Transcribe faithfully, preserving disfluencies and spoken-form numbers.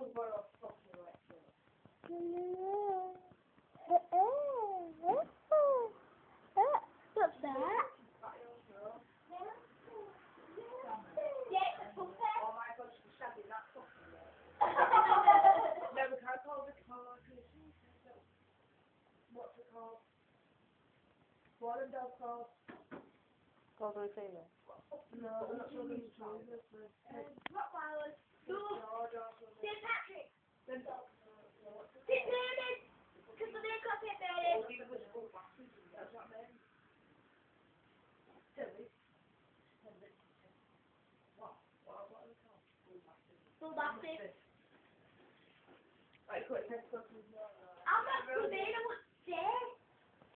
What's that? What's it called? What are those called? Called Retainer. No, that's what it's called. Rottweilers. Saint Patrick. Saint Bernard. Because they've got Saint Bernard. Bull Mastiff. Right, quick, next question. I'm not too big.